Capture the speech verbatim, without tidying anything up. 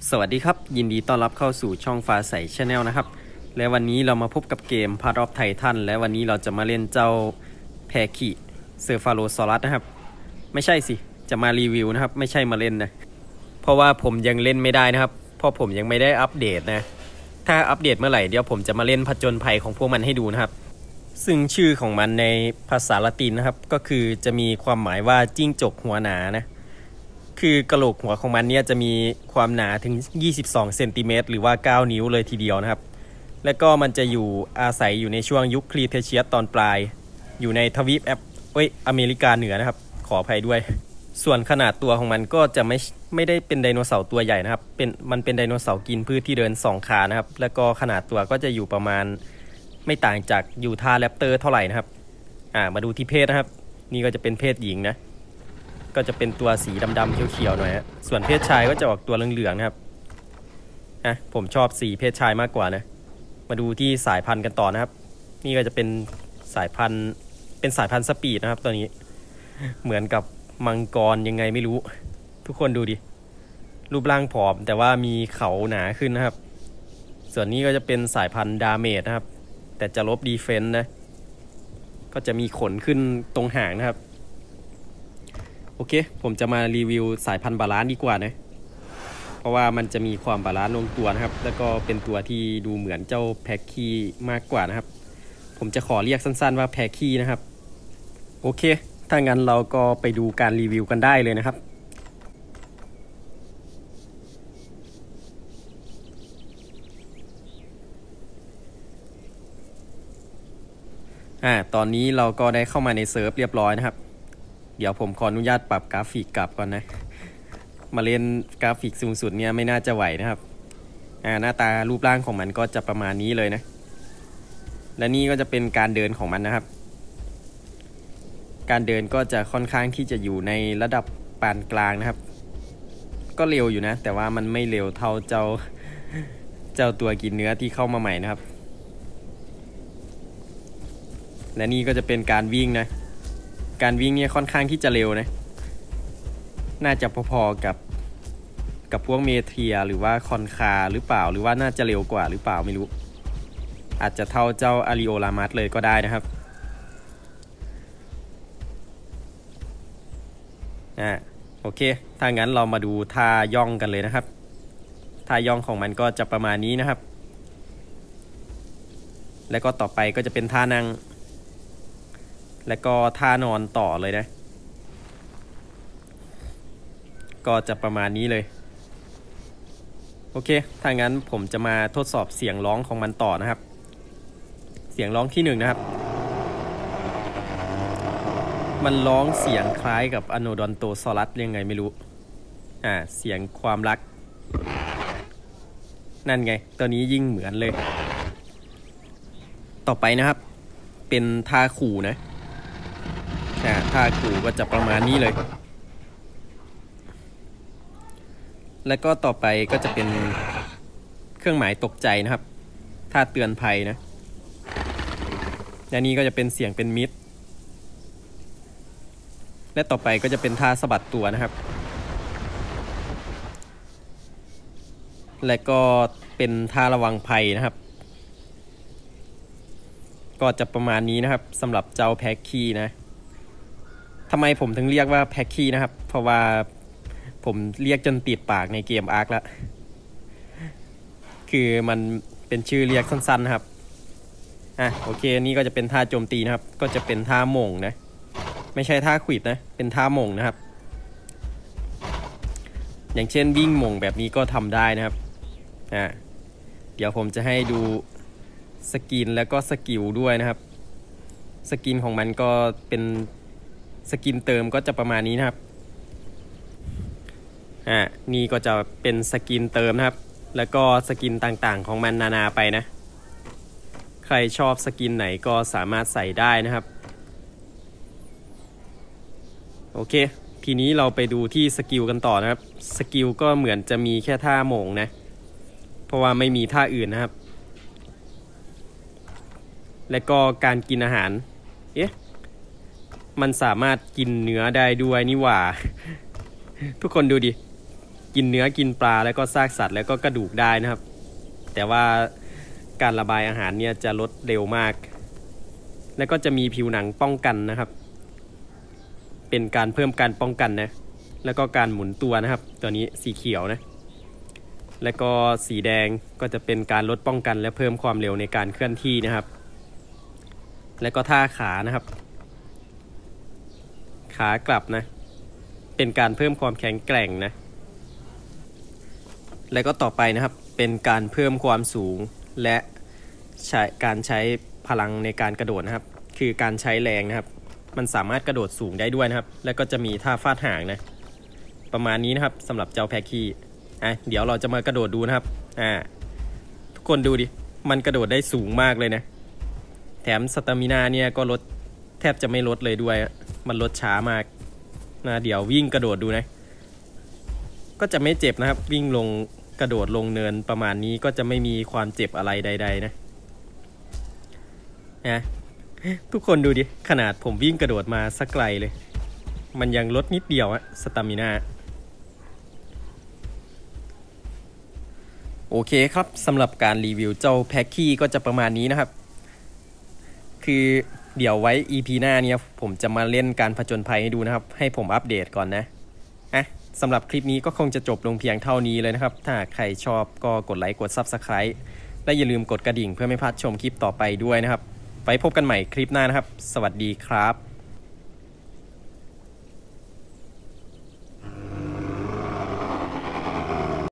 สวัสดีครับยินดีต้อนรับเข้าสู่ช่องฟ้าใส Channel นะครับและวันนี้เรามาพบกับเกม Path of Titan และวันนี้เราจะมาเล่นเจ้าแพคิเซอร์ฟาโลซอรัสนะครับไม่ใช่สิจะมารีวิวนะครับไม่ใช่มาเล่นนะเพราะว่าผมยังเล่นไม่ได้นะครับเพราะผมยังไม่ได้อัปเดตนะถ้าอัปเดตเมื่อไหร่เดี๋ยวผมจะมาเล่นผจญภัยของพวกมันให้ดูนะครับซึ่งชื่อของมันในภาษาละตินนะครับก็คือจะมีความหมายว่าจิ้งจกหัวหนานะคือกระโหลกหัวของมันเนี่ยจะมีความหนาถึงยี่สิบสองเซนติเมตรหรือว่าเก้านิ้วเลยทีเดียวนะครับและก็มันจะอยู่อาศัยอยู่ในช่วงยุคครีเทเชียสตอนปลายอยู่ในทวีปแอฟเอ้ยอเมริกาเหนือนะครับขออภัยด้วยส่วนขนาดตัวของมันก็จะไม่ไม่ได้เป็นไดโนเสาร์ตัวใหญ่นะครับเป็นมันเป็นไดโนเสาร์กินพืชที่เดินสองขานะครับแล้วก็ขนาดตัวก็จะอยู่ประมาณไม่ต่างจากยูทาแรปเตอร์เท่าไหร่นะครับอ่ามาดูที่เพศนะครับนี่ก็จะเป็นเพศหญิงนะก็จะเป็นตัวสีดำๆเขียวๆหน่อยฮะส่วนเพศชายก็จะออกตัวเหลืองๆนะครับอ่ะผมชอบสีเพศชายมากกว่านะมาดูที่สายพันธุ์กันต่อนะครับนี่ก็จะเป็นสายพันธุ์เป็นสายพันธุ์สปีดนะครับตัวนี้เหมือนกับมังกรยังไงไม่รู้ทุกคนดูดิรูปร่างผอมแต่ว่ามีเขาหนาขึ้นนะครับส่วนนี้ก็จะเป็นสายพันธุ์ดาเมจนะครับแต่จะลบดีเฟนส์นะก็จะมีขนขึ้นตรงหางนะครับโอเคผมจะมารีวิวสายพันธุ์บาลานซ์ดีกว่านะเพราะว่ามันจะมีความบาลานซ์ลงตัวนะครับแล้วก็เป็นตัวที่ดูเหมือนเจ้าแพคคีมากกว่านะครับผมจะขอเรียกสั้นๆว่าแพคคีนะครับโอเคถ้างั้นเราก็ไปดูการรีวิวกันได้เลยนะครับอ่าตอนนี้เราก็ได้เข้ามาในเซิร์ฟเรียบร้อยนะครับเดี๋ยวผมขออนุญาตปรับกราฟิกกลับก่อนนะมาเล่นกราฟิกสูงสุดเนี่ยไม่น่าจะไหวนะครับอ่าหน้าตารูปร่างของมันก็จะประมาณนี้เลยนะและนี่ก็จะเป็นการเดินของมันนะครับการเดินก็จะค่อนข้างที่จะอยู่ในระดับปานกลางนะครับก็เร็วอยู่นะแต่ว่ามันไม่เร็วเท่าเจ้าเจ้าตัวกินเนื้อที่เข้ามาใหม่นะครับและนี่ก็จะเป็นการวิ่งนะการวิ่งเนี่ยค่อนข้างที่จะเร็วนะน่าจะพอๆกับกับพวกเมเทียหรือว่าคอนคาหรือเปล่าหรือว่าน่าจะเร็วกว่าหรือเปล่าไม่รู้อาจจะเท่าเจ้าอาริโอลามัสเลยก็ได้นะครับอ่าโอเคถ้างั้นเรามาดูท่าย่องกันเลยนะครับท่าย่องของมันก็จะประมาณนี้นะครับแล้วก็ต่อไปก็จะเป็นท่านั่งแล้วก็ท่านอนต่อเลยนะก็จะประมาณนี้เลยโอเคถ้างั้นผมจะมาทดสอบเสียงร้องของมันต่อนะครับเสียงร้องที่หนึ่งนะครับมันร้องเสียงคล้ายกับอโนดอนโตซอรัสยังไงไม่รู้อ่าเสียงความรักนั่นไงตัวนี้ยิ่งเหมือนเลยต่อไปนะครับเป็นท่าขู่นะอ่าท่าขู่ก็จะประมาณนี้เลยแล้วก็ต่อไปก็จะเป็นเครื่องหมายตกใจนะครับท่าเตือนภัยนะและนี่ก็จะเป็นเสียงเป็นมิตรและต่อไปก็จะเป็นท่าสะบัดตัวนะครับและก็เป็นท่าระวังภัยนะครับก็จะประมาณนี้นะครับสำหรับเจ้าแพ็คคีนะทำไมผมถึงเรียกว่าแพ็คคีนะครับเพราะว่าผมเรียกจนติดปากในเกมอาร์คแล้วคือมันเป็นชื่อเรียกสั้นๆนะครับอ่ะโอเคนี่ก็จะเป็นท่าโจมตีนะครับก็จะเป็นท่าหม่งนะไม่ใช่ท่าขวิดนะเป็นท่าหม่งนะครับอย่างเช่นวิ่งหม่งแบบนี้ก็ทำได้นะครับอ่าเดี๋ยวผมจะให้ดูสกินแล้วก็สกิลด้วยนะครับสกินของมันก็เป็นสกินเติมก็จะประมาณนี้นะครับอ่านี่ก็จะเป็นสกินเติมนะครับแล้วก็สกินต่างๆของมันนานาไปนะใครชอบสกินไหนก็สามารถใส่ได้นะครับโอเคทีนี้เราไปดูที่สกิลกันต่อนะครับสกิลก็เหมือนจะมีแค่ท่าโหม่งนะเพราะว่าไม่มีท่าอื่นนะครับและก็การกินอาหารเอ๊ะมันสามารถกินเนื้อได้ด้วยนี่หว่าทุกคนดูดิกินเนื้อกินปลาแล้วก็ซากสัตว์แล้วก็กระดูกได้นะครับแต่ว่าการระบายอาหารเนี่ยจะลดเร็วมากแล้วก็จะมีผิวหนังป้องกันนะครับเป็นการเพิ่มการป้องกันนะแล้วก็การหมุนตัวนะครับตัวนี้สีเขียวนะแล้วก็สีแดงก็จะเป็นการลดป้องกันและเพิ่มความเร็วในการเคลื่อนที่นะครับแล้วก็ท่าขานะครับขากลับนะเป็นการเพิ่มความแข็งแกร่งนะแล้วก็ต่อไปนะครับเป็นการเพิ่มความสูงและใช้การใช้พลังในการกระโดดนะครับคือการใช้แรงนะครับมันสามารถกระโดดสูงได้ด้วยนะครับแล้วก็จะมีท่าฟาดหางนะประมาณนี้นะครับสำหรับเจ้าแพคกี้อ่ะเดี๋ยวเราจะมากระโดดดูนะครับอ่าทุกคนดูดิมันกระโดดได้สูงมากเลยนะแถมสตามินาเนี่ยก็ลดแทบจะไม่ลดเลยด้วยมันลดช้ามากนะเดี๋ยววิ่งกระโดดดูนะก็จะไม่เจ็บนะครับวิ่งลงกระโดดลงเนินประมาณนี้ก็จะไม่มีความเจ็บอะไรใดๆนะนะทุกคนดูดิขนาดผมวิ่งกระโดดมาสักไกลเลยมันยังลดนิดเดียวอะสตามินาโอเคครับสำหรับการรีวิวเจ้าแพ็คกี้ก็จะประมาณนี้นะครับคือเดี๋ยวไว้ อี พี หน้าเนี่ยผมจะมาเล่นการผจญภัยให้ดูนะครับให้ผมอัปเดตก่อนนะอ่ะสำหรับคลิปนี้ก็คงจะจบลงเพียงเท่านี้เลยนะครับถ้าใครชอบก็กดไลค์กด ซับสไครบ์ และอย่าลืมกดกระดิ่งเพื่อไม่พลาดชมคลิปต่อไปด้วยนะครับไว้พบกันใหม่คลิปหน้านะครับสวัสดีครับ